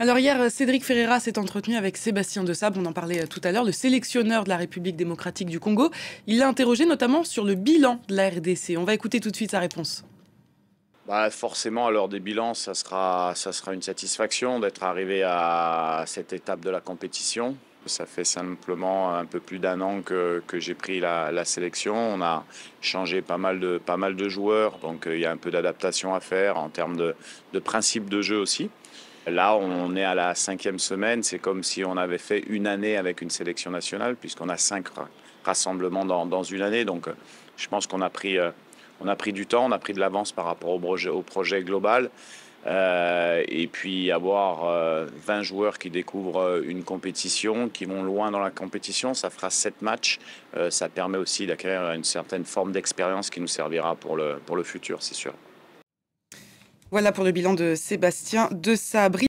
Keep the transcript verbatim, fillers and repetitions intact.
Alors hier, Cédric Ferreira s'est entretenu avec Sébastien Desabre, on en parlait tout à l'heure, le sélectionneur de la République démocratique du Congo. Il l'a interrogé notamment sur le bilan de la R D C. On va écouter tout de suite sa réponse. Bah forcément, à l'heure des bilans, ça sera, ça sera une satisfaction d'être arrivé à cette étape de la compétition. Ça fait simplement un peu plus d'un an que, que j'ai pris la, la sélection. On a changé pas mal de, pas mal de joueurs, donc euh, il y a un peu d'adaptation à faire en termes de, de principe de jeu aussi. Là, on est à la cinquième semaine. C'est comme si on avait fait une année avec une sélection nationale, puisqu'on a cinq rassemblements dans, dans une année. Donc, euh, je pense qu'on a pris, euh, on a pris du temps, on a pris de l'avance par rapport au projet, au projet global. Euh, et puis avoir euh, vingt joueurs qui découvrent une compétition, qui vont loin dans la compétition, ça fera sept matchs. Euh, ça permet aussi d'acquérir une certaine forme d'expérience qui nous servira pour le, pour le futur, c'est sûr. Voilà pour le bilan de Sébastien Desabre.